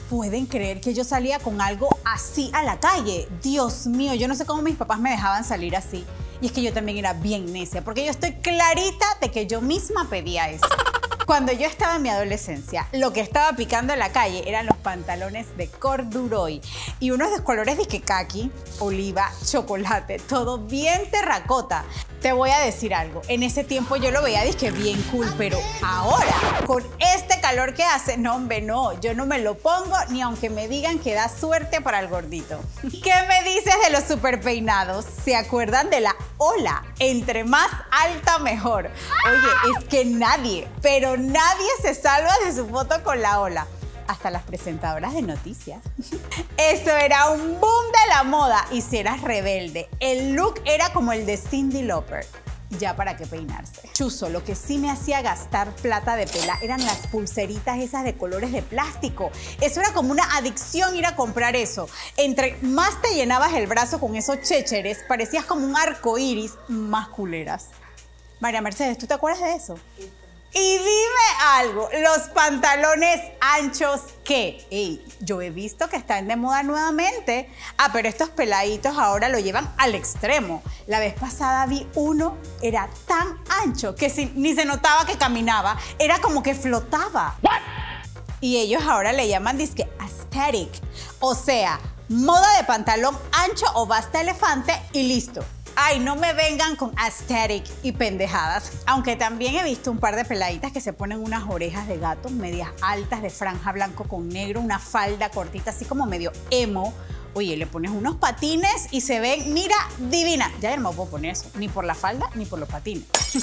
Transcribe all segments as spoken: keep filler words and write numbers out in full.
pueden creer que yo salía con algo así a la calle. Dios mío, yo no sé cómo mis papás me dejaban salir así. Y es que yo también era bien necia, porque yo estoy clarita de que yo misma pedía eso. Cuando yo estaba en mi adolescencia, lo que estaba picando en la calle eran los pantalones de corduroy y unos de colores de kaki, oliva, chocolate, todo bien terracota. Te voy a decir algo, en ese tiempo yo lo veía disque bien cool, pero ahora, con este calor que hace, no, hombre, no, yo no me lo pongo ni aunque me digan que da suerte para el gordito. ¿Qué me dices de los super peinados? ¿Se acuerdan de la ola? Entre más alta, mejor. Oye, es que nadie, pero nadie se salva de su foto con la ola. Hasta las presentadoras de noticias. Eso era un boom de la moda. Y si eras rebelde, el look era como el de Cyndi Lauper. Ya para qué peinarse. Chuzo, lo que sí me hacía gastar plata de pela eran las pulseritas esas de colores de plástico. Eso era como una adicción ir a comprar eso. Entre más te llenabas el brazo con esos chécheres, parecías como un arco iris, más culeras. María Mercedes, ¿tú te acuerdas de eso? Y dime algo, los pantalones anchos, ¿qué? Ey, yo he visto que están de moda nuevamente. Ah, pero estos peladitos ahora lo llevan al extremo. La vez pasada vi uno, era tan ancho que si, ni se notaba que caminaba, era como que flotaba. ¿What? Y ellos ahora le llaman disque aesthetic. O sea, moda de pantalón ancho o basta elefante y listo. Ay, no me vengan con aesthetic y pendejadas. Aunque también he visto un par de peladitas que se ponen unas orejas de gato medias altas de franja blanco con negro, una falda cortita así como medio emo. Oye, le pones unos patines y se ven, mira, divina. Ya no me puedo poner eso, ni por la falda ni por los patines.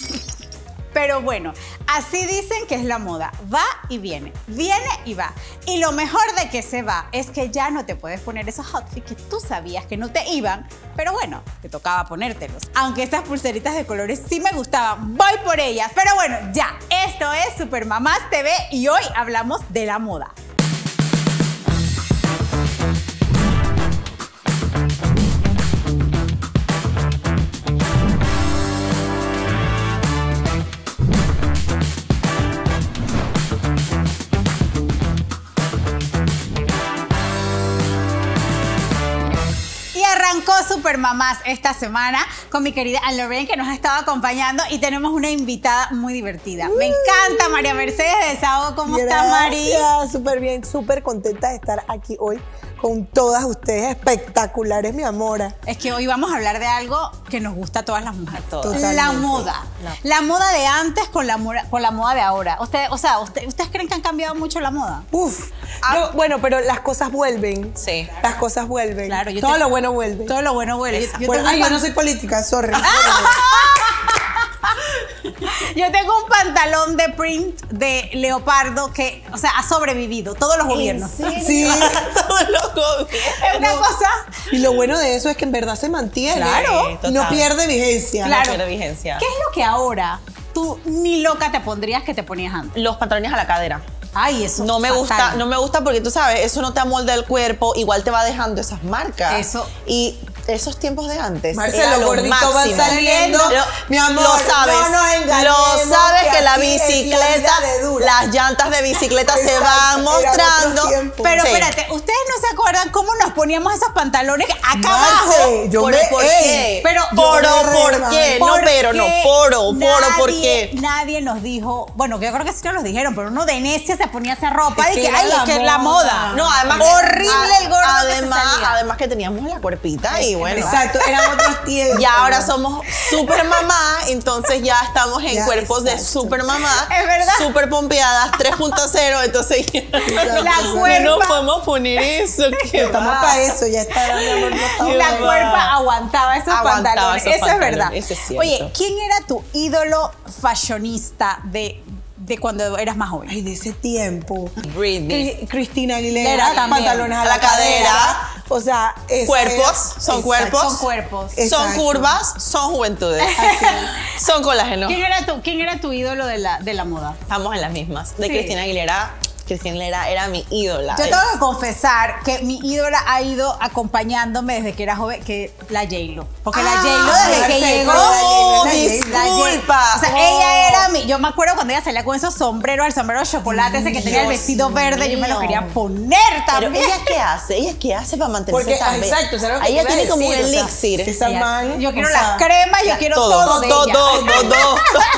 Pero bueno, así dicen que es la moda. Va y viene, viene y va. Y lo mejor de que se va es que ya no te puedes poner esos outfits que tú sabías que no te iban, pero bueno, te tocaba ponértelos. Aunque estas pulseritas de colores sí me gustaban, voy por ellas. Pero bueno, ya, esto es Super Mamás T V y hoy hablamos de la moda. Arrancó Super Mamás esta semana con mi querida Anne Lorraine, que nos ha estado acompañando, y tenemos una invitada muy divertida. Uh, Me encanta, María Mercedes de Sao. ¿Cómo estás, Mari? Gracias, súper bien, súper contenta de estar aquí hoy con todas ustedes espectaculares, mi amora. Es que hoy vamos a hablar de algo que nos gusta a todas las mujeres. Totalmente. La moda. No. La moda de antes con la, con la moda de ahora. Usted, o sea, usted, ¿ustedes creen que han cambiado mucho la moda? Uf. Ah, no, bueno, pero las cosas vuelven. Sí. Las cosas vuelven. Claro, yo todo te, lo bueno vuelve. Todo lo bueno vuelve. Yo, yo, bueno, ay, yo no soy política, sorry. Yo tengo un pantalón de print de leopardo que, o sea, ha sobrevivido todos los gobiernos. Sí, todos los gobiernos. Es una cosa. Y lo bueno de eso es que en verdad se mantiene. Claro. Y no pierde vigencia. Claro. No pierde vigencia. ¿Qué es lo que ahora tú ni loca te pondrías que te ponías antes? Los pantalones a la cadera. Ay, eso no me fatal. gusta, no me gusta porque tú sabes, eso no te amolda el cuerpo, igual te va dejando esas marcas. Eso. Y esos tiempos de antes. Marcelo, los gorditos van saliendo. Lo, mi amor, lo sabes. No nos engañemos, lo sabes que, que la bicicleta, la las llantas de bicicleta se van mostrando. Pero sí. espérate, ¿ustedes no se acuerdan cómo nos poníamos esos pantalones acá Marce, abajo? Yo ¿Por, me, ¿por ey, qué? Pero, poro, ¿por ¿por qué? No, pero no, poro, poro, ¿por qué? Nadie nos dijo, bueno, yo creo que sí nos lo dijeron, pero uno de necia se ponía esa ropa Es y que que, ay, era es que la es la moda. moda. No, además horrible que, el gordo además, que se salía. además que teníamos la cuerpita y bueno. Exacto, eran otros tiempos. Y ahora somos super mamá, entonces ya estamos en ya, cuerpos exacto. de super mamá. Es verdad. Super pompeadas, tres punto cero, entonces ya La no cuerpa. nos podemos poner eso. Estamos para eso, ya está, mi amor, no estamos La para eso. cuerpa aguantaba esos Aguantaba pantalones. esos Eso pantalones, es verdad. eso es cierto. Oye, ¿quién era tu ídolo fashionista de, de cuando eras más joven? Ay, de ese tiempo. Britney. Cri- Cristina Aguilera, Era también. pantalones a A la, la cadera. cadera. O sea, esa Cuerpos, era- son Exacto. cuerpos. Son cuerpos. Exacto. Son curvas, son juventudes. Son colágeno. ¿Quién era tu, quién era tu ídolo de la, de la moda? Estamos en las mismas. De Sí. Cristina Aguilera, Cristina Aguilera era mi ídola. Yo tengo que confesar que mi ídola ha ido acompañándome desde que era joven, que la J-Lo. Porque la Ah, J-Lo desde que perfecto, llegó. la J-Lo, la la J-Lo. disculpa. O sea, Oh. ella era mi. Yo me acuerdo cuando ella salía con esos sombreros, el sombrero de chocolate, ese que tenía el Dios vestido verde, yo me lo mío. quería poner Pero también. ella qué hace, ella qué hace para mantenerse Porque, tan bella? exacto, ¿sabes lo que Ella te iba a tiene como un decir? O sea, elixir. esa Ella- man, yo quiero o las sea, cremas, yo quiero todo, todo, de todo, ella. todo, todo.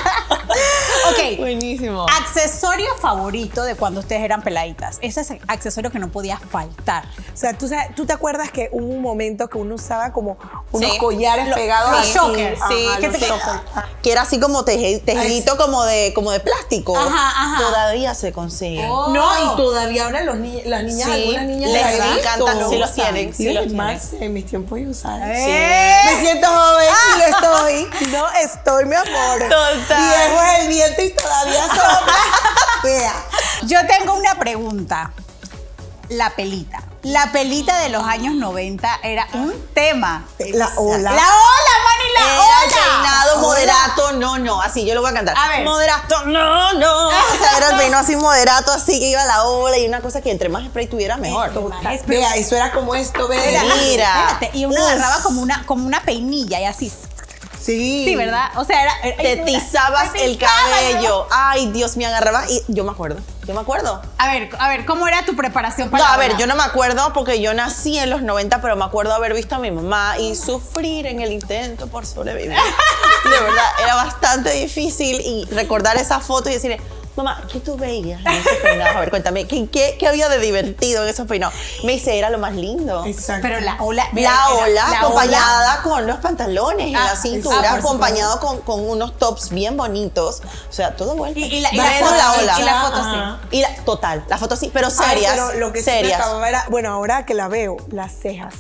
Ok. Buenísimo. Accesorio favorito de cuando ustedes eran peladitas. Ese es el accesorio que no podía faltar. O sea, ¿tú, sabes- ¿tú te acuerdas que hubo un momento que uno usaba como unos Sí. collares Lo- pegados los así? chokers, Sí, Ajá, que los te- chokers. que era así como teje- tejidito como de, como de plástico. Ajá, ajá. Todavía se consigue. Oh. No, y todavía ahora los ni- las niñas, Sí, algunas niñas les de la he encanta, visto. sí los tienen, sí Yo, los Max, en mis tiempos yo usaba. ¡Eh! Me siento joven y lo estoy. No estoy, mi amor. Total. Viejo es el viento y todavía sombra. Vea. Yo tengo una pregunta. La pelita. La pelita de los años noventa era un tema. La ola. La ola, Manny, la Era ola. peinado Hola. moderato, no, no, así yo lo voy a cantar. A ver. Moderato, no, no. O sea, era el peinado así moderato, así que iba a la ola y una cosa que entre más spray tuviera mejor. Total. Vea, eso era como esto, vea. Mira. Espérate, y uno Uf. agarraba como una, como una peinilla y así. Sí. Sí, ¿verdad? O sea, era. era- Te tizabas te el tizaba, cabello. Ay, Dios, me agarraba y yo me acuerdo. Yo me acuerdo. A ver, a ver, ¿cómo era tu preparación para No, la a ver, ola? yo no me acuerdo porque yo nací en los noventa, pero me acuerdo haber visto a mi mamá y sufrir en el intento por sobrevivir. De verdad, era bastante difícil y recordar esa foto y decirle, mamá, ¿qué tú veías en esos peinados? A ver, cuéntame, ¿qué, qué, qué había de divertido en esos peinados? Me dice, era lo más lindo. Exacto. Pero la ola. La era- ola la acompañada con los pantalones en Ah, la cintura, ah, por acompañado con, con unos tops bien bonitos. O sea, todo vuelto. Y, y la, y la Menos foto, la ola. y la foto Ajá. sí. Y la, total, la foto sí, pero Ay, serias. pero lo que sí me serias. acababa era, bueno, ahora que la veo, las cejas.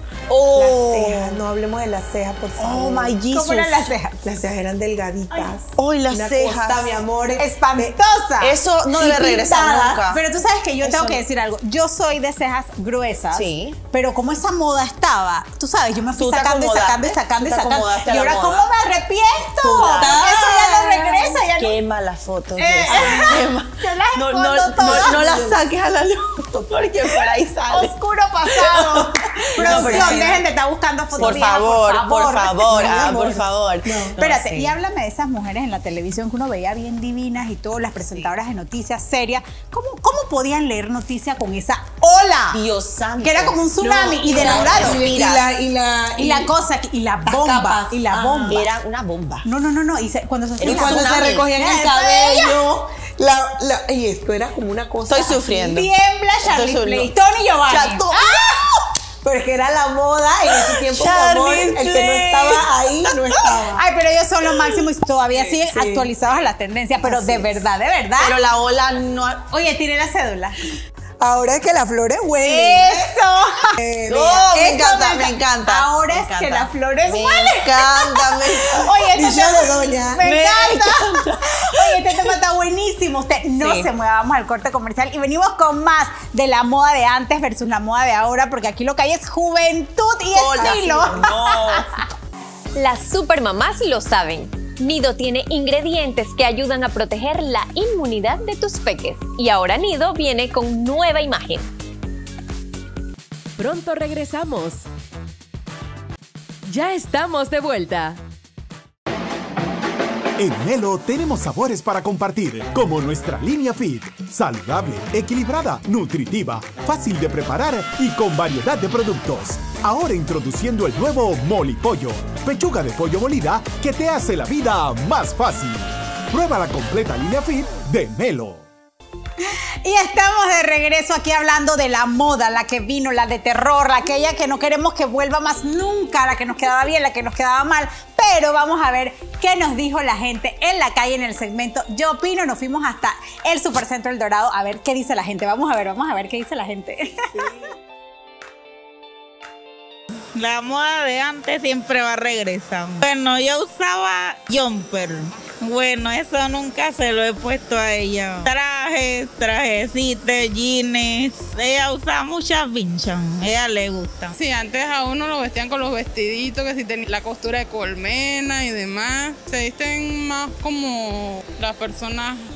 Oh. Las cejas, no hablemos de las cejas, por favor. Oh my Jesus. ¿Cómo eran las cejas? Las cejas eran delgaditas. Ay, las Una cejas. cosa, mi amor. Espantosa. Eso no Y debe regresar pintadas, nunca. Pero tú sabes que yo tengo Eso que no. decir algo. Yo soy de cejas gruesas. Sí. Pero como esa moda estaba, tú sabes, yo me fui Tú te sacando y sacando y acomodaste, sacando y tú te sacando. acomodaste a Y la ahora, moda. ¿cómo me arrepiento? Total. Eso ya no regresa. Ya no. Quema las fotos. Eh, Jessy, quema. yo las no, escondo no, todas. no, no las saques a la luz porque por ahí sale. Oscuro pasado. Producción, pero es que- dejen de estar buscando fotos. Por viejas, favor, por favor, Mi ah, amor. por favor. No. Espérate, sí. y háblame de esas mujeres en la televisión que uno veía bien divinas y todas las presentadoras de noticias serias. ¿Cómo, cómo podían leer noticias con esa ola? Dios santo. Que era como un tsunami No, y de la- lado. Y la, y la, Y la cosa, y la bomba, capas. y la Ah. bomba. Era una bomba. No, no, no, no. Y se- cuando se Era Y un hacía cuando se tsunami. recogían el Eh, cabello. La, la, y esto era como una cosa. Estoy así. sufriendo. tiembla Charlie Esto es un- Play, Tony Giovanni. Ya tú- Pero es que era la moda en ese tiempo, mi Charlie amor. El que no Play. estaba ahí, no estaba. Ay, pero ellos son los máximos y todavía siguen sí. actualizados a las tendencias, pero Así de es. verdad, de verdad. Pero la ola no. Oye, tiré la cédula. Ahora es que las flores huelen. ¡Eso! Eh, Oh, vea. me Eso encanta, me me enca- encanta. Ahora me es que encanta. las flores Me huelen. encanta, me Oye, este Dicho tema, de doña. me, Me encanta. Oye, este tema está buenísimo. Usted no Sí. se mueva, vamos al corte comercial y venimos con más de la moda de antes versus la moda de ahora, porque aquí lo que hay es juventud y Hola, estilo. no. Las supermamás lo saben. Nido tiene ingredientes que ayudan a proteger la inmunidad de tus peques. Y ahora Nido viene con nueva imagen. Pronto regresamos. Ya estamos de vuelta. En Melo tenemos sabores para compartir, como nuestra línea Fit. Saludable, equilibrada, nutritiva, fácil de preparar y con variedad de productos. Ahora introduciendo el nuevo Molipollo, pechuga de pollo molida que te hace la vida más fácil. Prueba la completa línea Fit de Melo. Y estamos de regreso aquí hablando de la moda, la que vino, la de terror, la aquella que no queremos que vuelva más nunca, la que nos quedaba bien, la que nos quedaba mal. Pero vamos a ver qué nos dijo la gente en la calle en el segmento Yo Opino. Nos fuimos hasta el Supercentro El Dorado a ver qué dice la gente. Vamos a ver, vamos a ver qué dice la gente. La moda de antes siempre va a regresar. Bueno, yo usaba jumper. Bueno, eso nunca se lo he puesto a ella. Trajes, trajecitos, jeans. Ella usa muchas vinchas. A ella le gusta. Sí, antes a uno lo vestían con los vestiditos, que si tenía la costura de colmena y demás. Se visten más como las personas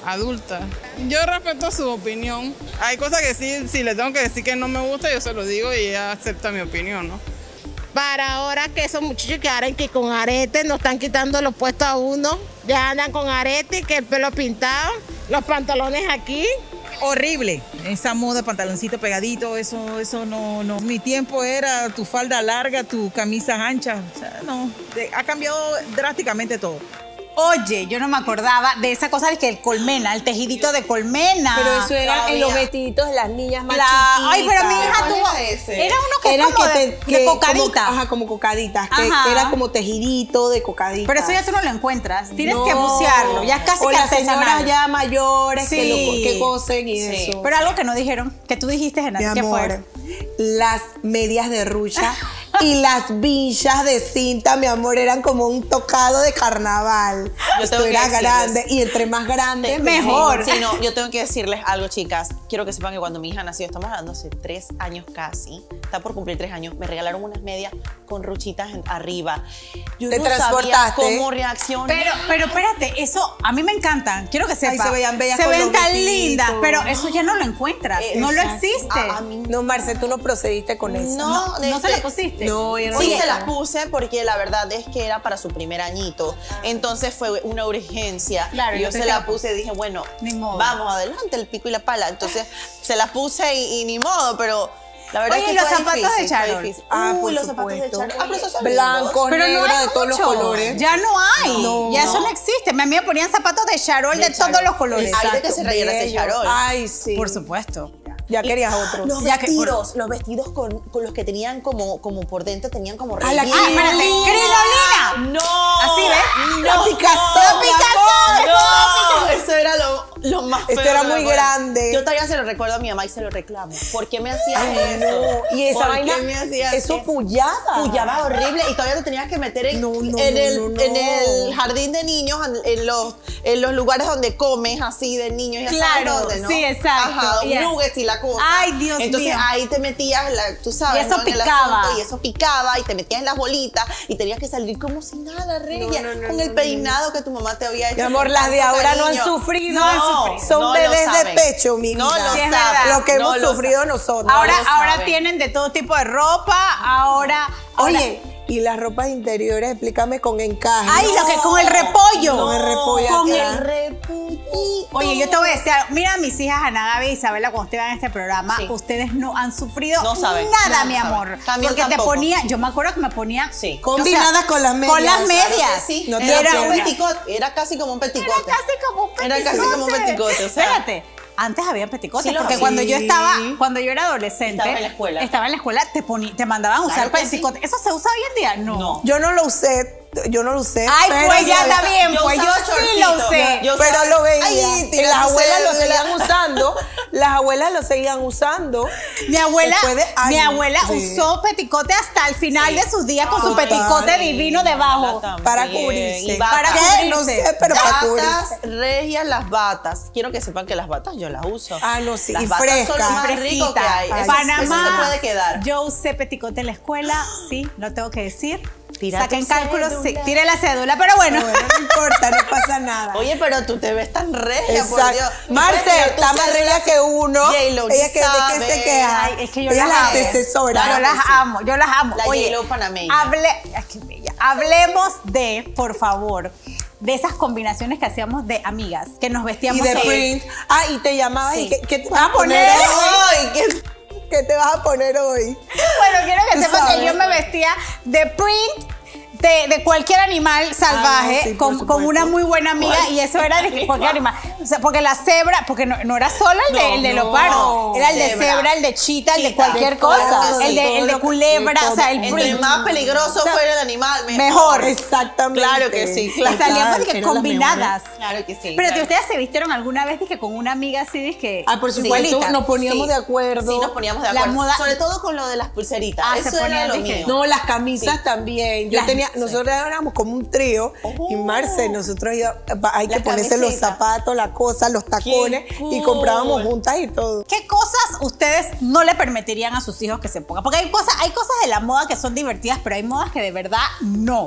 adulta. Yo respeto su opinión. Hay cosas que sí, si le tengo que decir que no me gusta, yo se lo digo y ella acepta mi opinión, ¿no? Para ahora que esos muchachos que ahora que con aretes nos están quitando los puestos a uno, ya andan con aretes, que el pelo pintado, los pantalones aquí. Horrible, esa moda, pantaloncito pegadito, eso, eso no, no. Mi tiempo era tu falda larga, tu camisa ancha, o sea, no, de- ha cambiado drásticamente todo. Oye, yo no me acordaba de esa cosa de que el colmena, el tejidito de colmena. Pero eso era todavía. en los vestiditos de las niñas más La- chiquitas. Ay, pero mi hija ¿Cuál tuvo. era ese? Era uno que Era es como que, de, te- de que cocadita. Como, ajá, como cocaditas, que, Ajá. que era como tejidito de cocaditas. Pero eso ya tú no lo encuentras. Tienes No. que bucearlo. Ya casi o que las señoras artesanal. ya mayores Sí. que, lo, que cosen y Sí. eso. Pero algo que no dijeron, que tú dijiste, Mi Genaro, ¿qué amor, fue? las medias de rucha y las vinchas de cinta, mi amor, eran como un tocado de carnaval. Yo Esto tengo que era decirles. grande y entre más grande, Sí, mejor. Sí, no, yo tengo que decirles algo, chicas. Quiero que sepan que cuando mi hija nació, estamos hablando hace tres años casi, está por cumplir tres años, me regalaron unas medias con ruchitas en- arriba. Yo ¿Te no sabía transportaste? cómo reaccionar. Pero, pero espérate, eso a mí me encantan. Quiero que sepas. se veían bellas Se con ven los tan vestiditos. lindas, pero eso ya no lo encuentras. Eh, no lo exacto. existe. A- a mí No, Marce, tú no procediste con eso. No, no, de no se este- la pusiste. No, yo no Sí, lo se las hice. puse porque la verdad es que era para su primer añito. Entonces fue una urgencia. Claro, y yo yo se te la entiendo. puse y dije, bueno, Ni modo. vamos adelante, el pico y la pala. Entonces se las puse y, y ni modo, pero la verdad Oye, es ¿y que los fue zapatos difícil, de fue Charol? difícil. Ah, Uy, por los zapatos de supuesto. Charol. Ah, pero esos son Blancos, lindos. Pero no negros, hay de todos los muchos. colores. Ya no hay. No, ya no. eso no existe. A mí me ponían zapatos de Charol de, todos los colores. Ay, de que se rellena ese bello. Charol. Ay, sí. Por supuesto. Ya querías otro. Los Ya que- vestidos, los vestidos con, con los que tenían como, como por dentro, tenían como Ah, la relleno. Ah, espérate. ¡Crinolina! No. Así, ¿ves? La picazón, La mi picazón. No, eso era lo, lo más Esto feo era que me muy acuerdo. grande. Yo todavía se lo recuerdo a mi mamá y se lo reclamo. ¿Por qué me hacías Ay, eso? no. Y esa ¿Por vaina, qué me hacías eso pullaba. Pullaba horrible y todavía te tenías que meter en, No, no, en, no, el, no, no. en el jardín de niños, en los, en los lugares donde comes así de niños. Ya sabes Claro, dónde, ¿no? sí, exacto. Ajá, Y- nuggets y la cosa. Ay, Dios Entonces mío. ahí te metías, la, tú sabes, Y eso ¿no? En el picaba. asunto, y eso picaba y te metías en las bolitas y tenías que salir como si nada, Regia, no, no, con no, el no. peinado que tu mamá te había hecho. Mi amor, con las de tanto ahora no han cariño. sufrido. No han sufrido. Son No lo bebés de saben. pecho, mi vida. No lo Sí, es saben. verdad. Lo que No hemos lo sufrido nosotros. Ahora, lo ahora saben. tienen de todo tipo de ropa. Ahora. ahora- Oye, y las ropas interiores, explícame con encaje. Ay, lo que con el repollo. Con el repollo Con acá. el repollito. Oye, yo te voy a decir, algo. Mira a mis hijas Ana Gaby y Isabela cuando ustedes van a este programa, Sí. ustedes no han sufrido No saben. nada, No mi saben. amor. Camilo Porque te tampoco. ponía, yo me acuerdo que me ponía Sí. Combinadas con las medias. con las Claro medias. Claro que sí. No te era, lo como un pierdas. peticote, era casi como un peticote. Era casi como un peticote. Era casi como un peticote, o sea. Espérate. Antes había peticotes, Sí, lo- porque sí. cuando yo estaba, cuando yo era adolescente, Estaba en la escuela. estaba en la escuela, te, poní- te mandaban a usar Claro que peticotes. ¿Eso se usa hoy en día? No. No. Yo no lo usé, yo no lo usé. Ay, pero pues ya yo- está bien, yo pues yo usaba sí shortcito. lo usé. Yo pero usaba- lo veía. Ay, y tira las tu abuelas lo cédula. seguían usando. Las abuelas lo seguían usando. Mi abuela, Después de mi años, abuela sí. usó peticote hasta el final Sí. de sus días con su Total. peticote divino debajo. También. Para cubrirse. Y Para batas. ¿Qué? No cubrirse. sé, pero para Batas, cubrirse. regias, las batas. Quiero que sepan que las batas yo las uso. Ah, no, sí, Las y batas son lo frescas. más rico que hay. Ay, Eso, Panamá, eso se puede quedar. yo usé peticote en la escuela, sí, lo tengo que decir. Tira Saquen tu cálculos, sí, cédula. tire la cédula, pero bueno. Bueno, no importa, no pasa nada. Oye, pero tú te ves tan regia, por Dios. Exacto. Marce Regia, tú está más sabes regia que uno. J-Lo, Ella que de sabe. qué se queja. Ay, es que yo Ella las es la amo. antecesora. yo las amo, yo las amo. La Oye, J-Lo panameña. hable, ay, qué bella. Hablemos de, por favor, de esas combinaciones que hacíamos de amigas, que nos vestíamos Y de así. print. Ah, y te llamaba Sí. y ¿qué, qué te vas a poner? poner hoy? Ay, qué ¿Qué te vas a poner hoy? Bueno, quiero que Tú sepan que sabes. yo me vestía de print. De, de cualquier animal salvaje, Ah, no, sí, por con, supuesto. con una muy buena amiga, y eso era de cualquier animal. O sea, porque la cebra, porque no, no era solo el de, No, el de no, leopardo, era el de cebra. cebra, el de chita, el de Chita, cualquier de todo, cosa, sí, el de, todo el de lo que- culebra, de o sea, el todo. Entre print. más peligroso fuera el animal, mejor. Mejor. Exactamente. Claro que sí, Y claro. salíamos de que Eran las combinadas. Claro que sí. Pero claro. ustedes se vistieron alguna vez dije con una amiga así, dije Ah, por supuesto, igualita. nos poníamos Sí. de acuerdo. Sí, nos poníamos de La acuerdo. moda- Sobre todo con lo de las pulseritas. Ah, se Eso era ponían, lo dije. mío. No, las camisas Sí. también. Yo Las- tenía, nosotros éramos como un trío. Oh. Y Marce, nosotros iba- hay que Las ponerse los camisetas. zapatos, la cosa, los tacones. Y cool. comprábamos juntas y todo. ¿Qué cosas ustedes no le permitirían a sus hijos que se pongan? Porque hay cosas, hay cosas de la moda que son divertidas, pero hay modas que de verdad no.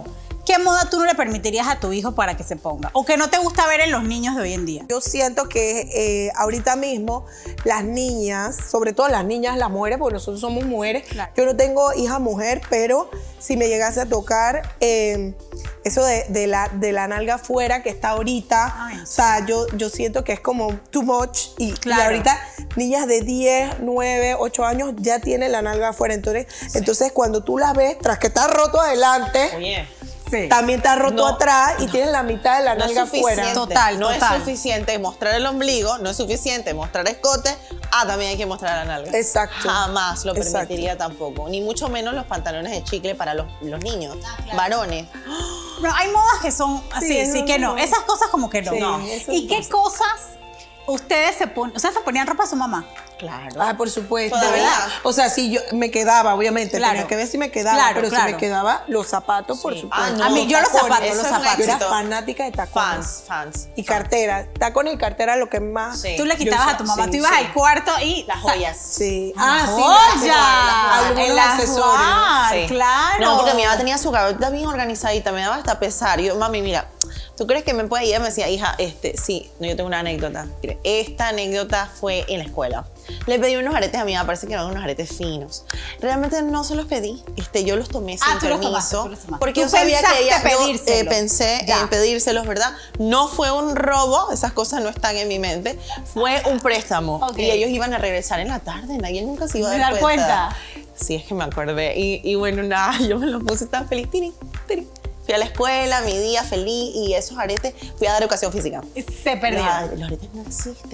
¿qué moda tú no le permitirías a tu hijo para que se ponga? O que no te gusta ver en los niños de hoy en día. Yo siento que eh, ahorita mismo las niñas, sobre todo las niñas, las mujeres, porque nosotros somos mujeres. Claro. Yo no tengo hija mujer, pero si me llegase a tocar eh, eso de, de, la, de la nalga afuera que está ahorita, Ay, o sea, yo, yo siento que es como too much. Y, Claro. y ahorita niñas de diez, nueve, ocho años ya tienen la nalga afuera. Entonces, sí. entonces cuando tú las ves, tras que está roto adelante, Oye. Sí. también está roto No, atrás y no. tienes la mitad de la No es nalga afuera. suficiente. Total, no total. es suficiente mostrar el ombligo, no es suficiente mostrar escote. Ah, también hay que mostrar la nalga. Exacto. Jamás lo Exacto. permitiría tampoco. Ni mucho menos los pantalones de chicle para los, los niños, claro. varones. No, hay modas que son así, sí, Sí, no, que no. no. Esas cosas como que no. Sí, No. eso ¿Y no. qué cosas ustedes se ponen? Ustedes se ponían ropa a su mamá. Claro. Ah, por supuesto. ¿De verdad? O sea, si yo me quedaba, obviamente, Claro. tenía que ver si me quedaba, Claro, pero claro. si me quedaba, los zapatos, por Sí. supuesto. Ah, no, A mí, yo los tacones, zapatos, eso los es un zapatos. Yo era éxito. fanática de tacones. Fans, fans. Y cartera. Tacones y cartera lo que más. Sí. Tú le quitabas Yo a tu mamá, sí, tú ibas sí. al cuarto y Las joyas. Sí. Ah, sí. ¡joya! Algunos El accesorios. ajuar, Sí. claro. No, porque mi mamá tenía su gaveta bien organizadita, me daba hasta pesar. Yo, mami, mira, ¿tú crees que me puede ir? Ella me decía, hija, este, sí, no, yo tengo una anécdota. Mire, esta anécdota fue en la escuela. Le pedí unos aretes a mi mamá, parece que eran unos aretes finos. Realmente no se los pedí, este, yo los tomé Ah, sin tú los tomaste, permiso. tú los tomaste. Porque Tú yo sabía que pensaste ella, yo, eh, pedírselos. pensé Ya. en pedírselos, ¿verdad? No fue un robo, esas cosas no están en mi mente. Fue un préstamo. Ok. Y ellos iban a regresar en la tarde, nadie nunca se iba a ¿Me dar dar cuenta. cuenta? Sí, es que me acordé. Y, y bueno, nada, yo me lo puse tan feliz. Tiri, tiri. Fui a la escuela, mi día feliz, y esos aretes, fui a dar educación física. Se perdió. Ya, los aretes no existen.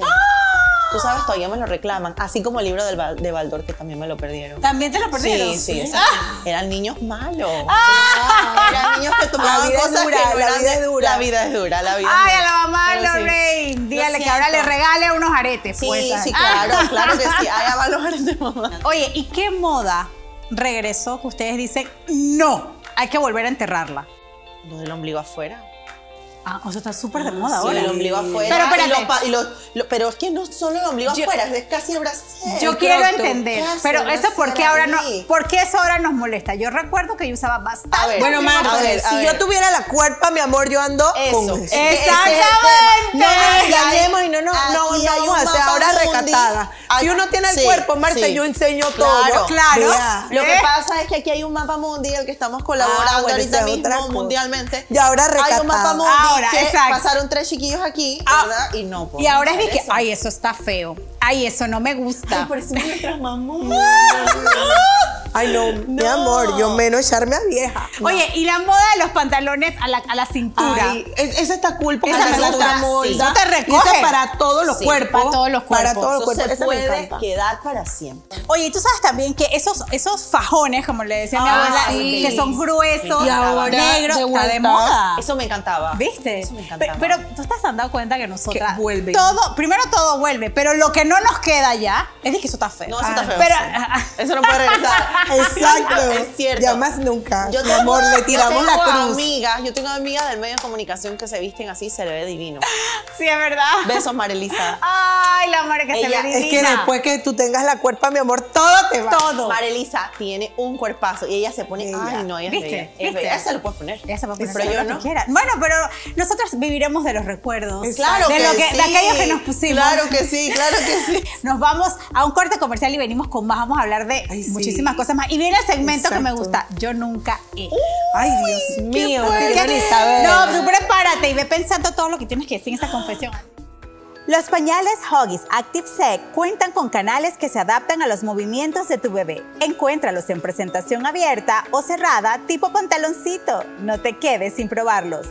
Tú sabes, todavía me lo reclaman. Así como el libro del Val- de Baldor, que también me lo perdieron. ¿También te lo perdieron? Sí, sí. esos- Ah. Eran niños malos. Ah. Eran niños que tomaban La vida es cosas dura, que no la eran vida de- es dura. La vida es dura, la vida Ay, es a dura. la mamá de Pero sí. Lorraine. Dígale Lo que ahora le siento. regale unos aretes. Sí, pues. sí, Ah. claro, claro que sí. Allá van los aretes, mamá. Oye, ¿y qué moda regresó que ustedes dicen, no, hay que volver a enterrarla? Lo del ombligo afuera. Ah, o sea, está súper de moda Sí, ahora. el ombligo afuera. Pero y espérate. lo pa- y lo- lo- pero es que no solo el ombligo Yo- afuera, es casi el brasier. Yo El quiero croto. entender, ¿Qué hace pero el eso por qué brasier ahora no, ahí? ¿por qué eso ahora nos molesta? Yo recuerdo que yo usaba bastante. A ver, Bueno, ombligo Marta, a ver, a si ver. yo tuviera la cuerpa, mi amor, yo ando Eso. con Es eso. que ese es el Exactamente. tema. No nos Aquí hay- engañemos y no, no, no, aquí no hay vamos un a ser mapa ahora mundi. recatadas. Si Aquí- uno tiene el sí, cuerpo, Marta, sí. yo enseño Claro, todo. claro. Vea. Lo ¿Eh? que pasa es que aquí hay un mapa mundial que estamos colaborando Ah, bueno, ahorita esa es otra mismo cosa. mundialmente. Y ahora hay un mapa recatado. mundial Ahora, que exacto. pasaron tres chiquillos aquí, Ah, ¿verdad? Y no Y ahora es de podemos que, hacer eso. ay, eso está feo. Ay, eso no me gusta. Ay, parecemos nuestras mamás. Ay, no, mi No. amor, yo menos echarme a vieja. Oye, y la moda de los pantalones a la, a la cintura. Ay, es- esa está cool porque Esa esa me es gusta, otra sí. moda. Eso te Y recoge. esa para todos los Sí, cuerpos. para todos los Para cuerpos. todos los Eso cuerpos. se Esa me puede encanta. quedar para siempre. Oye, tú sabes también que esos, esos fajones, como le decía mi Ah, abuela, sí. que son gruesos, Y ahora, negros, de está de vuelta. moda. Eso me encantaba. ¿Viste? Eso me encantaba. Pero, pero tú estás dando cuenta que nosotras. Que vuelve. Todo, primero todo vuelve, pero lo que no nos queda ya es de que eso está feo. No, eso está Ah, feo. Pero, sí. Eso no puede regresar. Exacto. Es cierto. Ya más nunca. Yo mi amor, le tiramos yo la tengo cruz. amigas, yo tengo amigas del medio de comunicación que se visten así, se le ve divino. sí, es verdad. Besos, Marelisa. Ay, la madre que se Ella- ve Es que divina. después que tú tengas la cuerpa, mi amor, todo te va. Todo. Marelisa tiene un cuerpazo y ella se pone, Ella. ay no, ella ¿Viste? es bella. Es ¿Viste? bella. Esa lo puedes poner. Ya se puede poner Pero yo lo que no. quiera. Bueno, pero nosotros viviremos de los recuerdos. Claro de que lo que, sí. de aquellos que nos pusimos. Claro que sí, claro que sí. Nos vamos a un corte comercial y venimos con más. Vamos a hablar de Ay, sí. muchísimas cosas más. Y viene el segmento que me Exacto. gusta. Yo nunca he. Ay, Dios mío, que ¿Qué? yo ni saber. No, tú prepárate y ve pensando todo lo que tienes que decir en esa confesión. Los pañales Huggies Active Sec cuentan con canales que se adaptan a los movimientos de tu bebé. Encuéntralos en presentación abierta o cerrada tipo pantaloncito. No te quedes sin probarlos.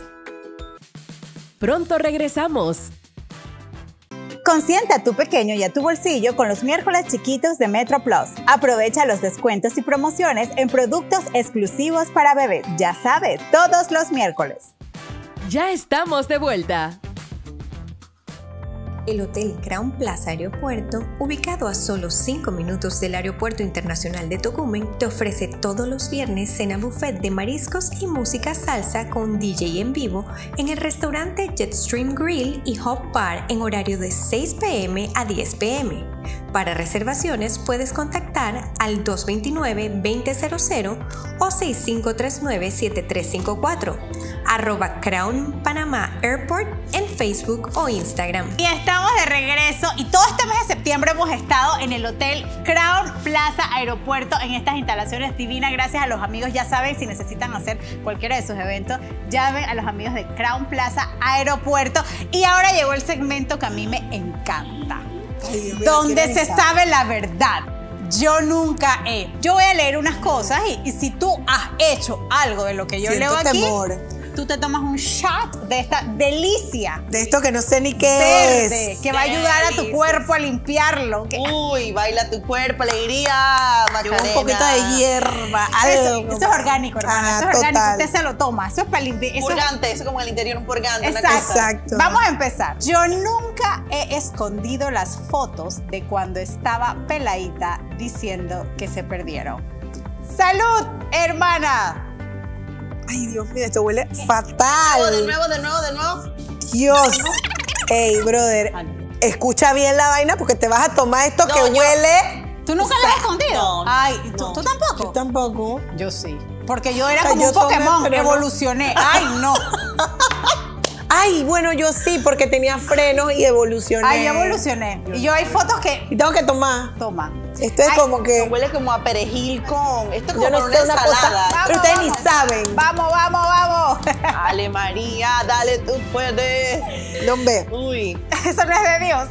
Pronto regresamos. Consiente a tu pequeño y a tu bolsillo con los miércoles chiquitos de Metro Plus. Aprovecha los descuentos y promociones en productos exclusivos para bebés. Ya sabes, todos los miércoles. Ya estamos de vuelta. El Hotel Crown Plaza Aeropuerto, ubicado a solo cinco minutos del Aeropuerto Internacional de Tocumen, te ofrece todos los viernes cena buffet de mariscos y música salsa con D J en vivo en el restaurante Jetstream Grill y Hop Bar en horario de seis p m a diez p m Para reservaciones puedes contactar al dos dos nueve, veinte cero cero o seis cinco tres nueve, siete tres cinco cuatro, arroba Crown Panamá Airport en Facebook o Instagram. Y estamos de regreso y todo este mes de septiembre hemos estado en el Hotel Crown Plaza Aeropuerto en estas instalaciones divinas. Gracias a los amigos, ya saben, si necesitan hacer cualquiera de sus eventos, llamen a los amigos de Crown Plaza Aeropuerto. Y ahora llegó el segmento que a mí me encanta. Ay, Dios mío, donde ¿quién se es esa? sabe la verdad. Yo nunca he. Yo voy a leer unas cosas y, y si tú has hecho algo de lo que yo Siento leo aquí, temor. tú te tomas un shot de esta delicia De esto que no sé ni qué verde es. que va a ayudar a tu cuerpo a limpiarlo. Que- Uy, baila tu cuerpo, alegría, Macarena. Un poquito de hierba, Eso, algo. eso es orgánico, hermano. Ah, eso es orgánico. total. Usted se lo toma. Eso es para limpiar. Eso es- Purgante, eso como en el interior, un purgante. una Exacto. cosa. Exacto. Vamos a empezar. Yo nunca he escondido las fotos de cuando estaba peladita diciendo que se perdieron. ¡Salud, hermana! Ay, Dios mío, esto huele De fatal. nuevo, de nuevo, de nuevo. Dios. Ey, brother, escucha bien la vaina porque te vas a tomar esto No, que yo- huele. ¿Tú nunca la has escondido? No, Ay, ¿tú, no. tú tampoco? Yo tampoco. Yo sí. Porque yo era Ay, como yo un tomé, Pokémon, pero no. evolucioné. Ay, no. Ay, bueno, yo sí, porque tenía frenos y evolucioné. Ay, yo evolucioné. Y yo hay fotos que. Y tengo que tomar. Toma. Esto es Ay, como que. Huele como a perejil con. Esto es como Yo no con sé una una ensalada. cosa. Pero ustedes ni saben. Vamos, vamos, vamos. Dale, María, dale, tú puedes. No ve. Uy. Eso no es de Dios.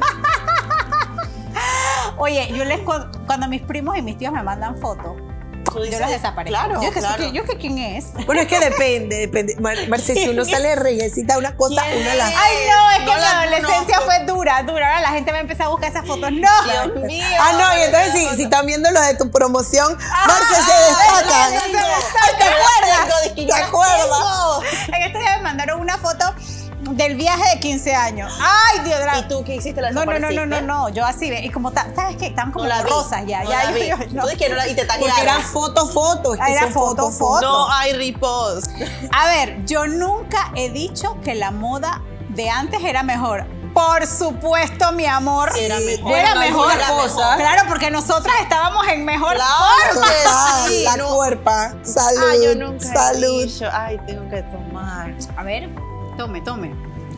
Oye, yo les cu- cuando mis primos y mis tíos me mandan fotos, Tú yo dices, las desaparezco. Claro, yo que claro. yo que quién es. Bueno, es que depende, depende. Mar Marce, si uno sale de reyesita una cosa, ¿Quién uno la. es? Ay, no, es que No mi la adolescencia conozco. fue dura, dura. Ahora la gente va a empezar a buscar esas fotos. No. Dios mío. Ah, no, y entonces si, si están viendo los de tu promoción, Marce se destacan. ay, se destacan. Ay, ¿te acuerdas? Tengo, ¿Te yo acuerdas? En estos días me mandaron una foto del viaje de quince años. Ay, Dios. la- ¿Y tú qué hiciste? ¿La No, no, no, no, no, desapareciste? no, yo así, ve, y como, ta- ¿sabes qué? Estaban como No la vi, rosas ya, no ya. la yo- vi. yo- no. Tú dices que no la, y te Porque taguearon. eran fotos, fotos. Ah, era son foto, fotos, foto. No hay repost. A ver, yo nunca he dicho que la moda de antes era mejor. Por supuesto, mi amor. Sí, era mejor. Era Bueno, mejor. algunas cosas. Claro, porque nosotras estábamos en mejor Claro forma. que Ah, sí, la no. cuerpa. Salud. Ah, yo nunca he salud. dicho, ay, tengo que tomar. A ver, tome, tome.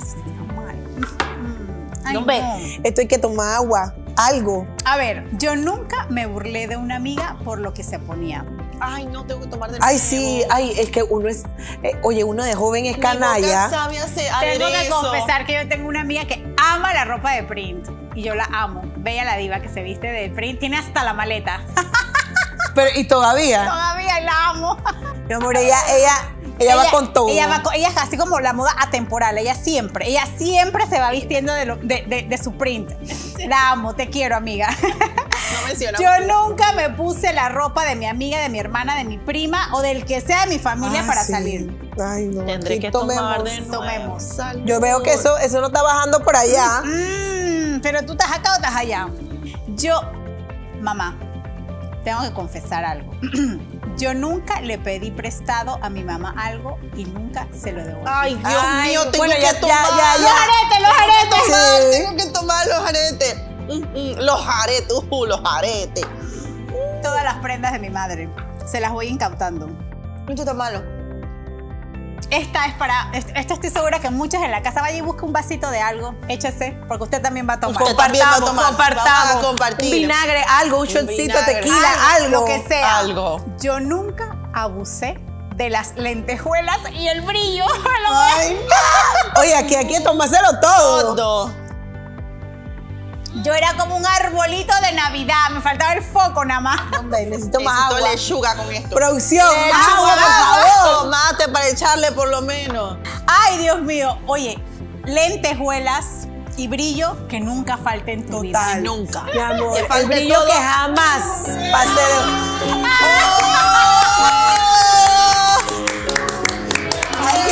Ay, No ve. no. Esto hay que tomar agua. Algo. A ver, yo nunca me burlé de una amiga por lo que se ponía. Ay, no tengo que tomar de Ay, nuevo. sí. Ay, es que uno es. eh, oye, uno de joven es Mi boca canalla. sabe hacer Tengo que aderezo. confesar que yo tengo una amiga que ama la ropa de print. Y yo la amo. Bella la diva que se viste de print. Tiene hasta la maleta. Pero, y todavía. Todavía la amo. Mi amor, ella, ella, ella, va con todo. Ella, va con- ella es así como la moda atemporal. Ella siempre, ella siempre se va vistiendo de, lo- de, de- de su print. La amo, te quiero, amiga. No menciona. Yo nunca me puse la ropa de mi amiga, de mi hermana, de mi prima o del que sea de mi familia Ah, para sí. salir. Ay, no. Tendré Sí, que tomemos. tomar de nuevo. Tomemos. Salud. Yo veo que eso, eso no está bajando por allá. Mm, pero tú estás acá o estás allá. Yo, mamá, tengo que confesar algo. Yo nunca le pedí prestado a mi mamá algo y nunca se lo devolví. Ay, Dios Ay, mío, tengo bueno, que ya- ya- tomar. ya- ya. ¡Los aretes, los aretes! Tomar, Sí. Tengo que tomar los aretes. Mm, mm, los aretes, uh, los aretes. Todas las prendas de mi madre. Se las voy incautando. Esto está malo. Esta es para. est- Esta estoy segura que muchos en la casa vaya y busque un vasito de algo. Échese, porque usted también va a tomar. Usted también va a tomar. compartamos. Vamos a compartir. Un vinagre, algo, un shotcito, vinagre. tequila, algo. Lo que sea. Algo. Yo nunca abusé de las lentejuelas y el brillo. Ay, no. Oye, aquí hay que tomárselo todo. Todo. Yo era como un arbolito de Navidad. Me faltaba el foco nada más. Hombre, necesito más Necesito agua. lechuga con esto. Producción, Lechuga, más agua, por favor. Tomate para echarle por lo menos. Ay, Dios mío. Oye, lentejuelas y brillo que nunca falte en tu vida. Total. Nunca. Mi amor, Que el falte brillo todo. que jamás pase de... ¡Ay,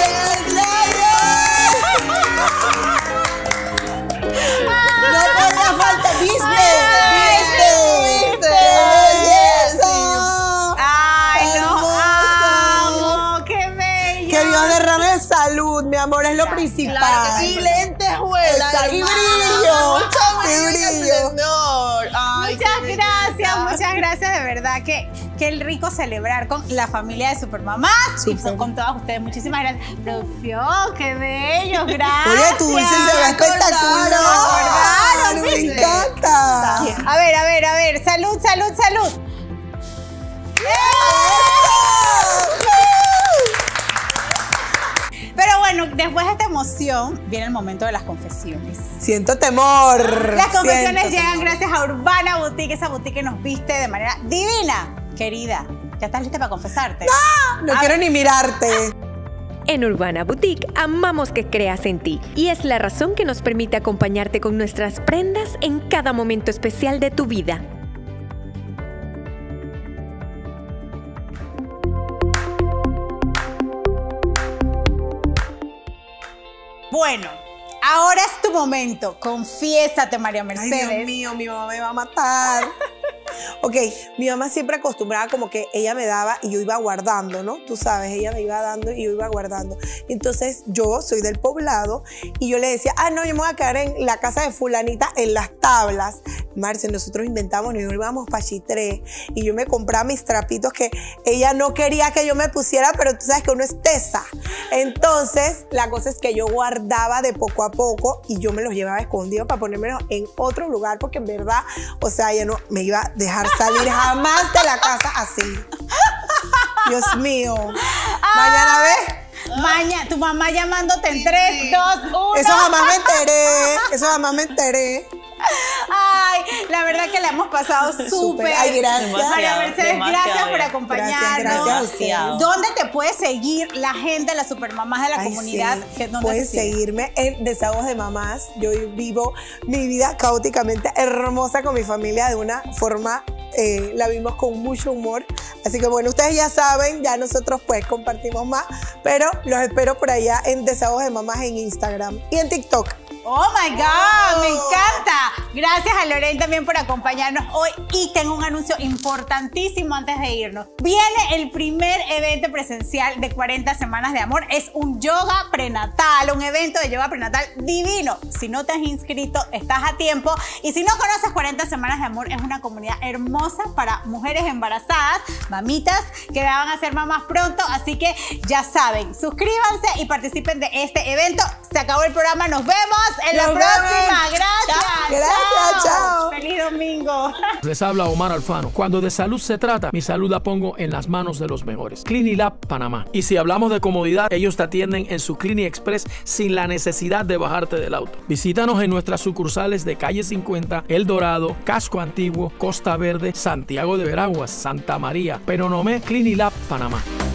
no podía faltar, ¿viste? ¿Viste? ¡Belleza! Ay, no Hermosa. amo. Qué bello. Que Dios derrame salud, mi amor, es lo principal. Y lentejuelas. Exacto. Y hermano. brillo. Mucho Y brillo. brillo. No. gracias, muchas gracias, de verdad. Que, que rico celebrar con la familia de Supermamás y con todas ustedes. Muchísimas gracias. Producción, qué bello, gracias. Oye, tu dulce se ve espectacular. Me encanta. A ver, a ver, a ver. Salud, salud, salud. Pero bueno, después de esta emoción, viene el momento de las confesiones. Siento temor. Las confesiones Siento llegan temor. gracias a Urbana Boutique, esa boutique que nos viste de manera divina. Querida, ¿ya estás lista para confesarte? No, no A quiero ver. ni mirarte. En Urbana Boutique amamos que creas en ti y es la razón que nos permite acompañarte con nuestras prendas en cada momento especial de tu vida. Bueno, ahora es tu momento. Confiésate, María Mercedes. Ay, Dios mío, mi mamá me va a matar. Ok, mi mamá siempre acostumbraba como que ella me daba y yo iba guardando, ¿no? Tú sabes, ella me iba dando y yo iba guardando. Entonces yo soy del poblado y yo le decía, ah, no, yo me voy a quedar en la casa de fulanita en las tablas. Marce, nosotros inventamos, nos íbamos para Chitré y yo me compraba mis trapitos que ella no quería que yo me pusiera, pero tú sabes que uno es tesa. Entonces, la cosa es que yo guardaba de poco a poco y yo me los llevaba escondidos para ponérmelos en otro lugar porque en verdad, o sea, ella no me iba a dejar salir jamás de la casa así. Dios mío. Mañana ves. Mañana, tu mamá llamándote en tres, dos, uno. Eso jamás me enteré. Eso jamás me enteré. Ay, la verdad que la hemos pasado súper. Ay, gracias. María Mercedes, gracias por acompañarnos. Gracias, gracias a ustedes. ¿Dónde te puede seguir la gente, las supermamás de la Ay, comunidad? sí. ¿Qué- dónde Puedes te siguen? seguirme en Desahogos de Mamás. Yo vivo mi vida caóticamente hermosa con mi familia de una forma, eh, la vimos con mucho humor. Así que bueno, ustedes ya saben, ya nosotros pues compartimos más, pero los espero por allá en Desahogos de Mamás en Instagram y en TikTok. Oh my God, me encanta. Gracias a Lorraine también por acompañarnos hoy. Y tengo un anuncio importantísimo antes de irnos. Viene el primer evento presencial de cuarenta semanas de amor. Es un yoga prenatal, un evento de yoga prenatal divino. Si no te has inscrito, estás a tiempo. Y si no conoces cuarenta semanas de amor, es una comunidad hermosa para mujeres embarazadas, mamitas que van a ser mamás pronto. Así que ya saben, suscríbanse y participen de este evento. Se acabó el programa, nos vemos en la Nos próxima. vemos. Gracias. Gracias, chao. Feliz domingo. Les habla Omar Alfano. Cuando de salud se trata, mi salud la pongo en las manos de los mejores. Clinilab Panamá. Y si hablamos de comodidad, ellos te atienden en su Clini Express sin la necesidad de bajarte del auto. Visítanos en nuestras sucursales de Calle cincuenta, El Dorado, Casco Antiguo, Costa Verde, Santiago de Veraguas, Santa María, Peronomé, Clinilab Panamá.